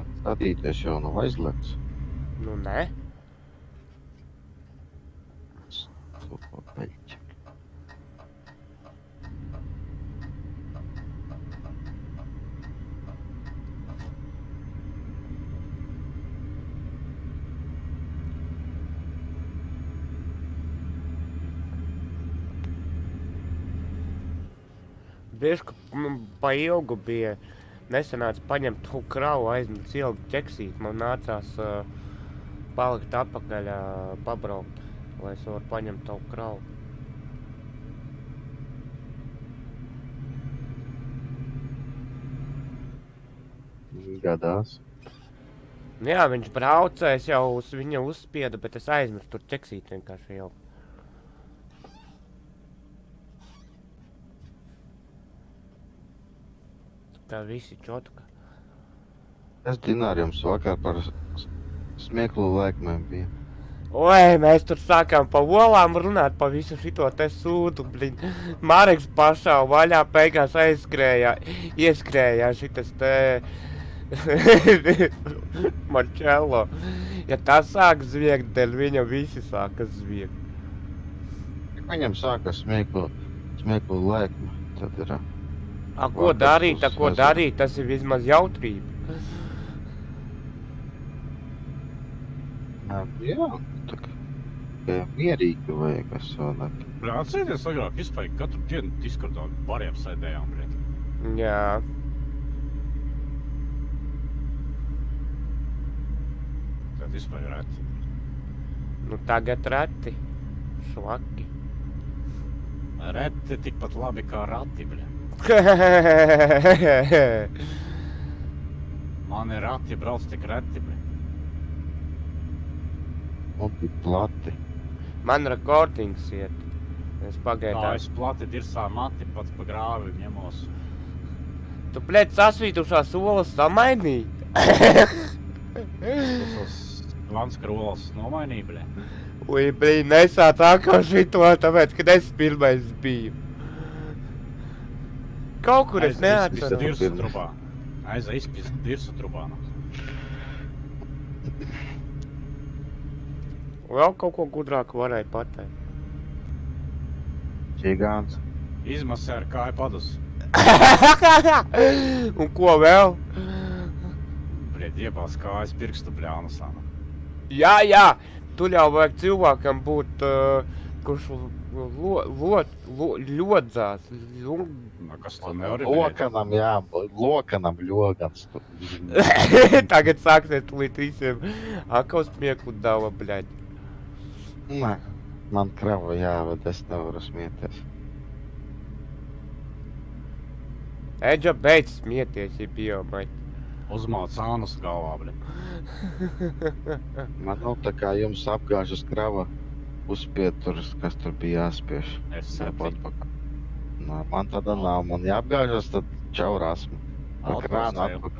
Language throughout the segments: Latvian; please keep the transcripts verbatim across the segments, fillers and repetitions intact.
Skatīties jau nav aizliegts. Nu, nē. Super peļķi. Bišku pa ilgu bija nesanāca paņemt to kravu, aizmet ilgi ķeksīt. Man nācās uh, palikt atpakaļ, uh, pabraukt, lai es varu paņemt to kravu. Gadās. Jā, viņš brauca, es jau uz viņa uzspiedu, bet es aizmirstu tur ķeksīt vienkārši jau. Tā visi čotka. Es dināru jums vakar par smieklu laikmēm bija. Oi, mēs tur sākām pa olām runāt pa visu šito te sūdu, blin. Mareks pašā vaļā beigās aizskrējā, ieskrējā šitas te... Marčello. Ja tas sāk zviegt, dēļ viņa visi sāka zviegt. Viņam sāka smieklu, smieklu laikme, tad ir... A, ko darīt, a, ko darīt, tas ir vismaz jautrība. Jā, tā kā mierīgi vajag, es vēl Bļā, atcerieties agrāk vispār katru dienu Discordā bariem sēdējām, bļēt. Jā. Tad vispār reti. Nu, tagad reti. Švaki. Reti tikpat labi kā rati, bļēt. Mani rati brauc tik reti, bļēt. Un tik plati. Man rekordings iet. Es pagaidā. Tā, es plati dirsā mati pats pa grāvi ņemos. Tu, bļēt, sasvītušās olas samainīt? Tas Vanska rolas nomainīja, bļēt. Ui, blīn, nesāc atkal šito, tāpēc, kad es pirmais biju. Kaut kur es neatceru. Aiza dirsu trubā. Aiza izpist dirsu trubā. Vēl kaut ko gudrāku varēja pateikt. Čigāns. Izmasē ar kāju padus. Un ko vēl? Bļēt, iebās kājas pirkstu bļānusā. Jā, jā, tu jau vajag cilvēkam būt, uh, kurš lo, lo, lo, ļodzās. Lo... Kas to nevar ir? Lokanam, jā, lokanam ļogans. Tagad sāksies līdz visiem akaus mieklu dala, bļaļ. Nē, man krava jāved, es nevaru smieties. Eģa, beidz smieties, ja bija maļ. Uzmāc ānus galvā, bļaļ. Man nav tā kā jums apgāžas krava uzspied tur, kas tur bija jāspiež. Es septiņ. Nā, man tāda nav, man jāapgāžas, tad čau rasmu. Pa krānu atpakaļ.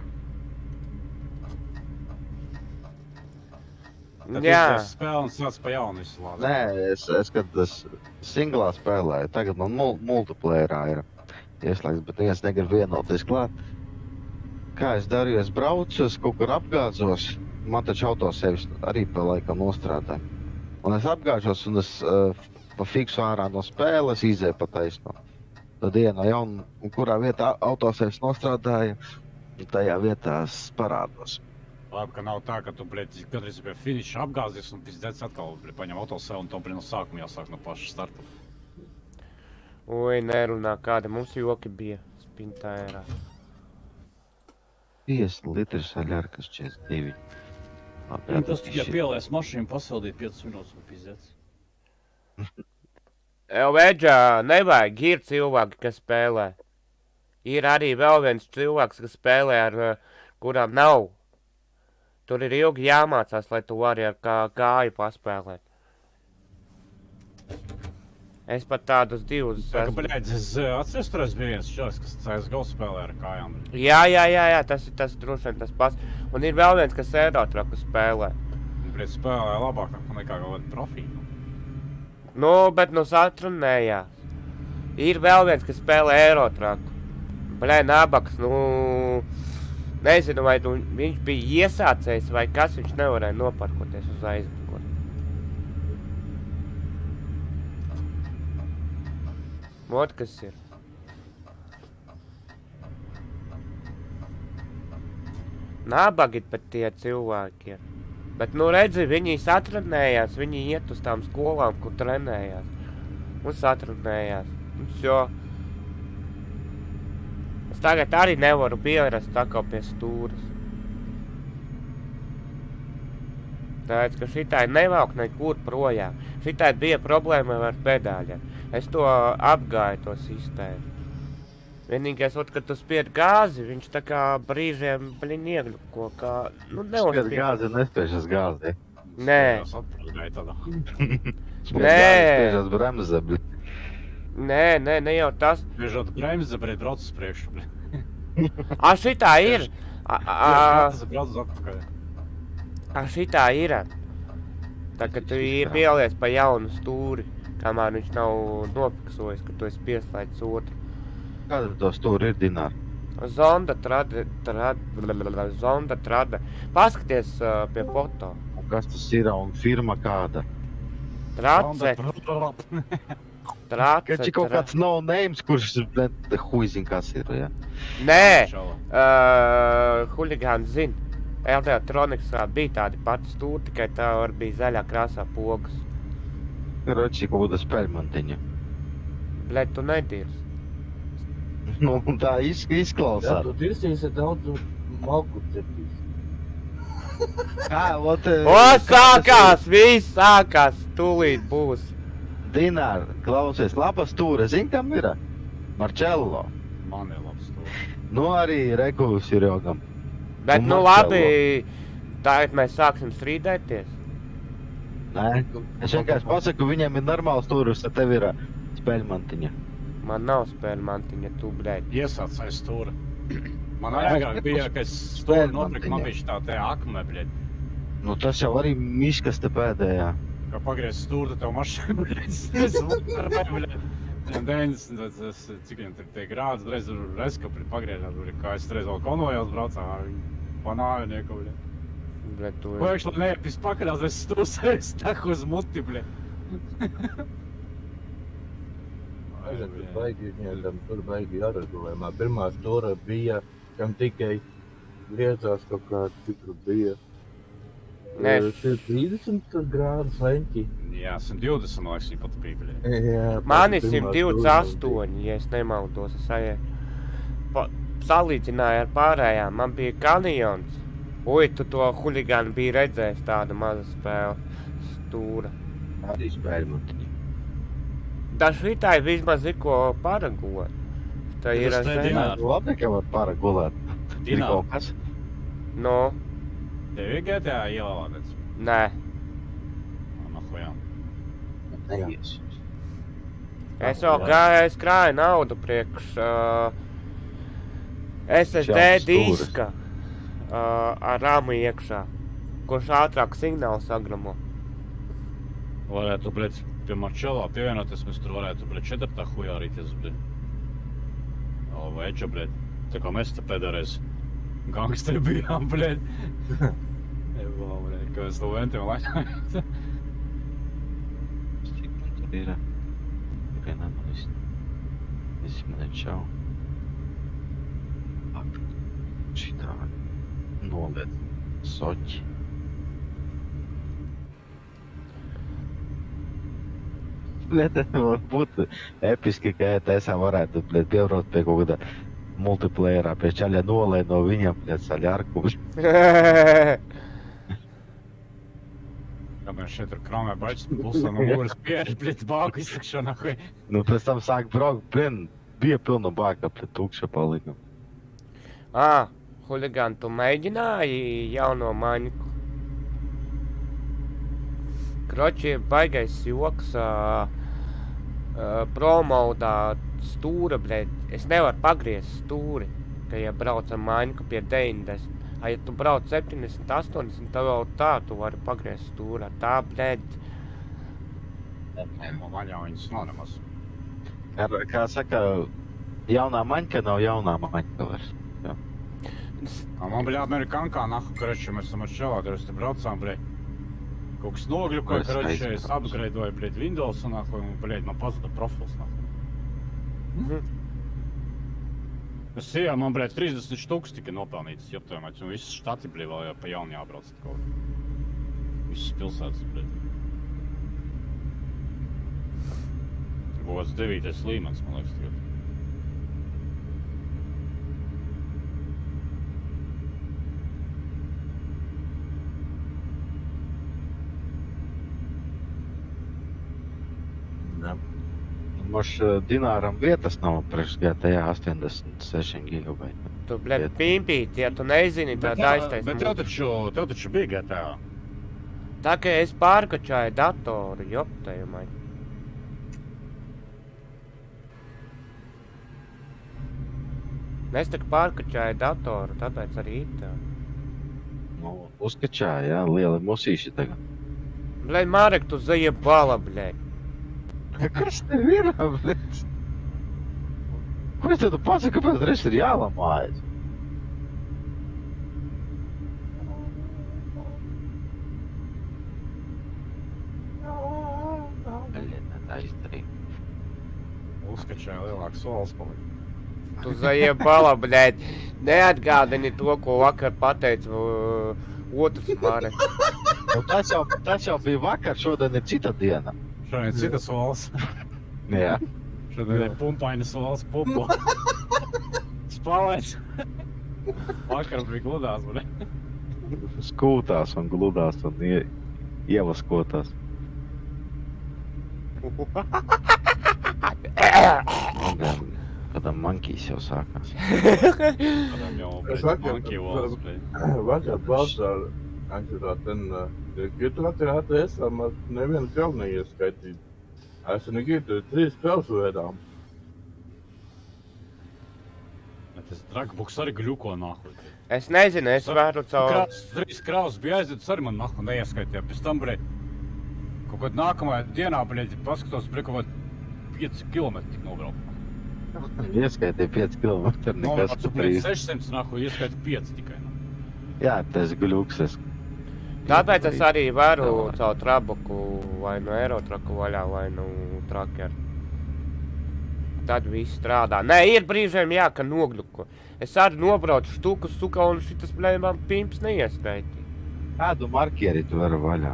Tad Jā. izvēs spēli un sāc pa jaunu visu lādu. Nē, es, es kad es singlā spēlēju, tagad man mul multiplayerā ir ieslēgts, bet viens negrib vienoties klāt. Kā es darīju, es braucu, es kaut kur apgādzos, man taču auto sevis arī pa laikam nostrādāja. Un es apgāžos un es uh, pa fiksu ārā no spēles izēju pa taisno. Tad ienu jaunu, un kurā vietā auto sevis nostrādāja, un tajā vietā es parādos. Labi, ka nav tā, ka tu, bļēt, gadreiz pie finiša apgāzies un pizdēc atkal, bļēt, paņem autosev un to, bļēt, no sākuma jāsāk no paša starta. Ui, nerunā, kāda mums joki bija spintā ērā. piecdesmit litri saļarkas četrdesmit divi. Tas tikai pielēs mašīnu pasildīt piecas minūtes un pizdēc. Eģa, nevajag, ir cilvēki, kas spēlē. Ir arī vēl viens cilvēks, kas spēlē, ar kurām nav. Tur ir ilgi jāmācās, lai tu vari ar kā gāju paspēlēt. Es pat tādus divus... Tā, ka, bļēdz, es atceros, tur es biju viens šāds, kas C S G O spēlē ar kājām. Jā, jā, jā, jā, tas ir tas droši vien tas pats. Un ir vēl viens, kas Eurotraku spēlē. Bļēdz, spēlē labāk nekā kaut kāda profīna. Nu, bet nu satrunējās. Ir vēl viens, kas spēlē Eurotraku. Bļē, nabaks, nu... Nezinu, vai nu, viņš bija iesācējs vai kas, viņš nevarēja noparkoties uz aizmuguri. Mot, kas ir? Nabagi pat tie cilvēki ir. Bet, nu, redzi, viņi satrenējās, viņi iet uz tām skolām, kur trenējās. Un satrenējās. Un jo... Es tagad arī nevaru pierast tā kā pie stūras. Tāpēc, ka šitai nevalk nekur projām. Šitai bija problēma ar pedāļiem. Es to apgāju, to sistēmu. Vienīgais, ot, kad tu spied gāzi, viņš tā kā brīžiem, blin, iegļuko, kā, nu, neuzspied. Spied gāzi, nespiežas gāzi. Nē. Spied gāzi, spiežas bremze, blin. Nē, nē, ne jau tas. Spiežot bremze, blin, brauc uz priekšu, blin. A, šitā ir. A, a, tas brauc uz atpakaļ. A, šitā ir. Tā, ka tu pieliec pa jaunu stūri, kamēr viņš nav nofiksojis, ka tu esi pieslēdz otru. Kāda to stūri ir, Dinār? Zonda trade, trade, zonda trade. Paskaties uh, pie foto. Un kas tas ir un firma kāda? Trace. Trace. Kači kaut kāds no names, kurš, blin, huizin kas ir, ja? Nē, uh, huligāns zin. L D Tronicsā bija tādi pati stūri, tikai tā var bija zaļā krāsā pogas. Karoči, kaut kāda spēļmantiņa. Bļet, tu nedīrs. Nu, tā iz, izklausās. Jā, tu dirsīsi daudz malku cepīs. Kā, ot... O, sākās, viss sākās, tūlīt būs. Dinār, klausies, laba stūra, zin, kam ir? Marcello. Man ir labs stūri. Nu, arī Regulus ir jogam. Bet, Un nu Marcello. labi, tagad mēs sāksim strīdēties. Nē, es vienkārši pasaku, viņam ir normāls stūris, tad tev ir spēļmantiņa. Man nav spēļu mantiņa, tu, bļēt. Iesāc aiz stūra. Man agrāk bija, ka es stūri nopirku, man bija tā te akme, bļed. Nu, tas jau arī miškas te pēdējā. Kā pagriez stūri, tad tev mašīna, bļed. Es varu, bļed. deviņdesmit, tas, cik viņam tur tie grāds, reiz tur reskapri pagriežāt, bļed. Kā es reiz vēl konvojos braucā, pa nāvinieku, bļed. Bļēt, tu... Pēkšņi, lai neepis pakaļās, es stūrs, es taku uz muti, bļed. Tur baigi izņēdam, tur baigi jāregulējumā. Pirmā stūra bija, kam tikai griezās kaut kā, cik tur bija. Nē. trīsdesmit grādus leņķi. Jā, simt divdesmit, man liekas, viņa pat bija, bļed. Jā, Man ir pirmā simt divdesmit astoņi, ja es nemaldos, es arī pa, salīdzināju ar pārējām. Man bija kanjons. Ui, tu to huligānu biji redzējis, tāda maza spēle stūra. Arī spēļmantiņa. Tā šitai vismaz ir ko paragot. Tā ir Tas ar te zemi. Dinār. Labi, ka var paragulēt. Ir Dinār. kaut kas? No, Tev ir G T A ielādēts? nē. Nahujā. Neies. Es jau gāju, es krāju naudu priekš uh, S S D Šāds stūris. diska uh, ar rāmu iekšā, kurš ātrāk signālu sagramo. Varētu, bļed, pie Marčelā pievienoties, mēs tur varētu, bļed, četrtā hujā rīties, bļed. O, vai eča, bļed. Tā kā mēs te pēdējais gangsteri bijām, bļed. Eva, bļed, ka mēs to ventiem laņājāt. Cik man tur ir? Tikai nemanīs. Es man čau. Ak, šitā noliet soķi. Bļet, var būt episki, ka E T S varētu, bļet, piebraukt pie kaut kāda multiplayerā, pie čaļa nolē no viņam, bļet, saļa arku. Kā mēs šeit ar krāmē baļķis, pulsā no mūras pierši, bļed, bāku izsakšā, nahuj. Nu, pēc tam sāk braukt, blin, bija pilna bāka, bļet, tukša palika. Ā, huligāni, tu mēģināji jauno maņku? Kroči, baigais joks, uh, uh, promaudā stūra, bļed. Es nevaru pagriezt stūri, ka ja brauc ar maņku pie deviņdesmit. A, ja tu brauc septiņdesmit, astoņdesmit, tad vēl tā tu vari pagriezt stūrā. Tā, bļed. Man vaļā viņas nav nemaz. Ar, kā saka, jaunā maņka nav jaunā maņka vairs. Jā. А man, bļā, amerikankā, nahu, karaču, mēs esam ar čelādu, te braucām, bļā. Kaut kas nogļukoja, karaču, es upgradeoju, bļā, Windows, un, nahu, un, bļā, man pazuda profils, nahu. Mhm. Es ejā, man, bļā, trīsdesmit štuks tika nopelnītas, joptojumāts, un visas štati, bļā, vēl jau pa jaunu jābrauc kaut. Visas pilsētas, bļā. Būs devītais līmenis, man liekas, tagad. Moš Dināram vietas nav priekš G T A astoņdesmit seši gigabaiti. Tu, bļet, pimpīt, ja tu nezini, tā daistais. Bet tev taču, tev taču bija G T A. Tā kā es pārkačāju datoru, joptajumai. Es tak pārkačāju datoru, tāpēc arī tā. Nu, uzkačāja, jā, lieli musīši tagad. Bļet, Marek, tu zajeb bala, bļet. Kas tev ir, bļet? Ko es tev tu pasaka, kāpēc reiz ir jālamājas? Bļet, tā izdarīja. Uzkačāja lielāks solis palika. Tu zajeb bala, bļet. Neatgādini to, ko vakar pateica uh, otrs Marek. Nu, tas, jau, tas jau bija vakar, šodien ir cita diena. Šodien ir cita solis. Jā. Šodien ir pumpaina solis, pupu. Spālēts. Vakar bija gludās, bļa. Skūtās un gludās un ie, ievaskotās. Gan, kādam mankīs jau sākās. Kādam jau, Es bļa, vakar- monkey walls, bļa. Vakar balsā, Anģelā, ten, Gitu Latvijā A T S-ā man nevienu spēli neieskaitīju. Es Gitu trīs spēles vedām. Tas dragbuks arī gļuko nahu. Es nezinu, es varu caur... Krāvs, trīs krāvs bija aizdzēts, arī man nahu neieskaitīja. Pēc tam, bļa, kaut kad nākamajā dienā, bļa, paskatos, bļa, kaut kad pieci kilometri tik nobraukt. Ieskaitīja pieci kilometri, nekas Nobraucu, pa bļa, trīs. sešsimt nahu, ieskaiti pieci tikai. Jā, tas gļuks es. Tāpēc es arī varu caur trabuku vai nu aerotraku vaļā vai nu trakeru. Tad viss strādā. Nē, ir brīžiem jā, ka nogļuko. Es arī nobraucu štuku suka un šitas, bļai, man pimps neieskaitī. Kādu markieri tu vari vaļā?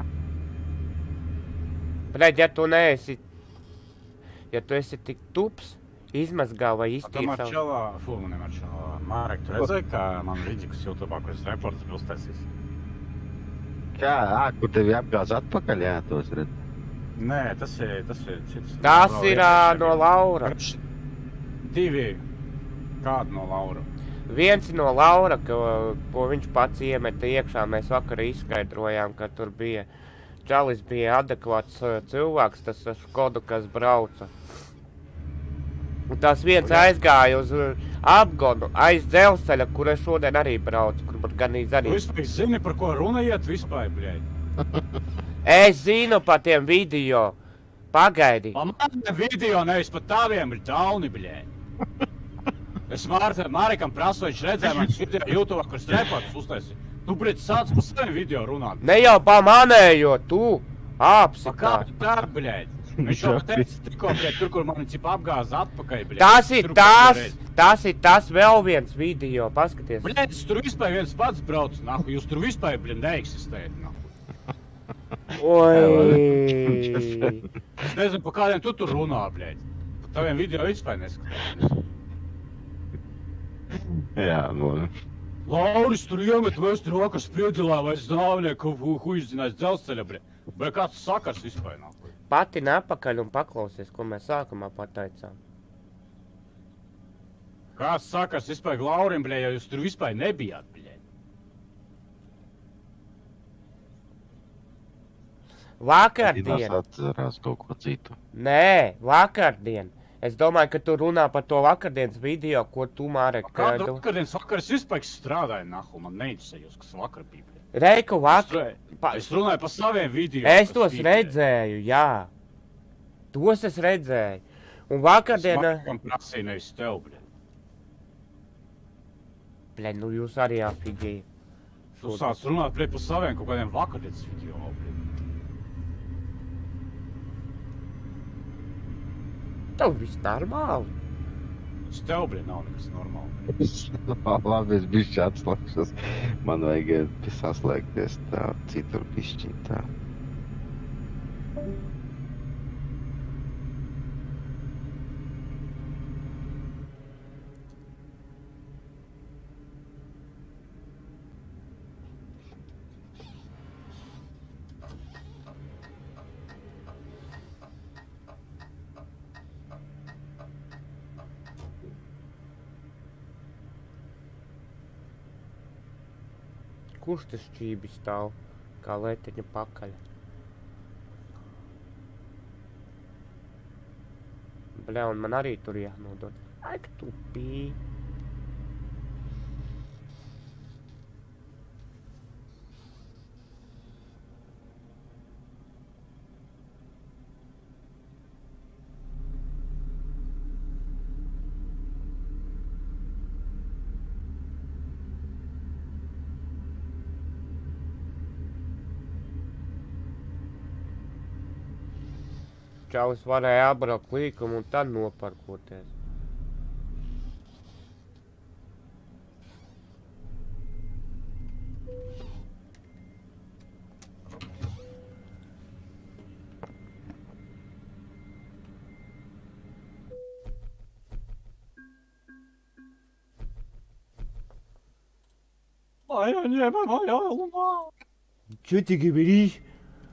Bļai, ja tu neesi... Ja tu esi tik tups, izmazgā vai Tam iztīri ar savu... čelā, fū, man ar čelā. Mārek, tu redzēji, kā man Riģikus YouTube'ā, ko es reports bija uztaisījis? Kā, ā, kur tevi apgāz atpakaļ, jā, tos redz. Nē, tas ir, tas ir cits. Tas ir ā, no Laura. Divi. Kādu no Laura? Viens no Laura, ko, ko viņš pats iemeta iekšā, mēs vakar izskaidrojām, ka tur bija... Čalis bija adekvāts uh, cilvēks, tas uh, Škodu, kas brauca. Un tas viens aizgāja uz uh, apgonu, aiz dzelzceļa, kur es šodien arī braucu, kur man ganīdz arī... Tu vispār zini, par ko runājiet vispār, bļēļ? Es zinu par tiem video. Pagaidi. Man video nevis par taviem ir dauni, bļēļ. Es Mārekam prasu, viņš redzēja manis video YouTube'ā, kur strepotus uztaisīja. Tu, bļēļ, sāc par saviem video runāt. Ne jau pa manējo, tu āpsi Pa kā tā. tu tā, bļēļ? Viņš jau teica tikko, bļēļ, tur, kur mani cipa apgāza atpakaļ, bļēļ. Tas ir Tur tas, pēdējais. tas ir tas vēl viens video, paskaties. Bļēļ, es tur vispār viens pats braucu, nahu, jūs tur vispār, bļēļ, neeksistējat, nahu. Oi. Es nezinu, pa kādiem tu tur runā, bļēļ. Pa taviem video vispār neskatās. Jā, nu, Lauris tur iemet, mēs tur vakar spriedzelā vai zāvnieku, huiš zinās dzelzceļa, bļēļ. Vai kāds sakars vispār, nahu? Pati napakaļ un paklausies, ko mēs sākumā pateicām. Kāds sakars vispār Laurim, bļēļ, ja jūs tur vispār nebijāt, bļēļ? Vakardien. Dinas atcerās kaut ko citu. Nē, vakardien. Es domāju, ka tu runā par to vakardienas video, ko tu, Mārek, Kādu tu... vakardienas vakar es vispār strādāju, nahu, man neinteresējos, kas vakar bija, bļēļ. Reiku Es vakar... runāju- Pa... Es runāju par saviem video. Es kas tos bija, bļēļ. redzēju, jā. Tos es redzēju. Un vakardiena... Es Markam prasīju, nevis tev, bļēļ. Bļa, nu jūs arī afigēji. Tu sāc runāt pret par saviem kaut kādiem vakardietas video, bļa. Tev viss normāli. Tas tev, bļa, nav nekas normāli. Labi, es bišķi atslēgšos. Man vajag saslēgties tā, citur bišķi tā. Kurš tas šķībi stāv, kā leteņa pakaļ? Bļa, un man arī tur jānodod. Ak, tu pī. Čalis varēja apbraukt līkumu un tad noparkoties. Моя небо, моя луна. Чё ты говоришь?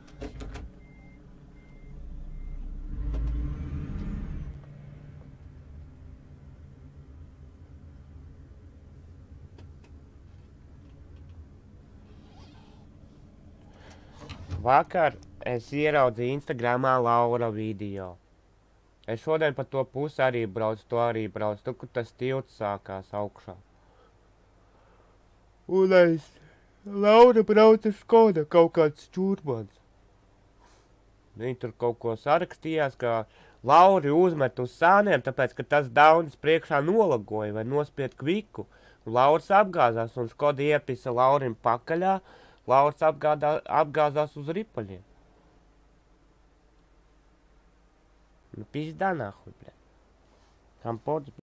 Vakar es ieraudzīju Instagramā Laura video. Es šodien pa to pusi arī braucu, to arī braucu, tur, kur tas tilts sākās augšā. Un es, Laura brauca Škoda, kaut kāds čūrmans. Viņi tur kaut ko sarakstījās, ka Lauri uzmet uz sāniem, tāpēc, ka tas daunis priekšā nolagoja vai nospied kviku. Lauris apgāzās un Škoda iepisa Laurim pakaļā. Lauris apgādā, apgāzās uz ripaļiem. Nu, pizdā nahuj, bļa. Kam pods,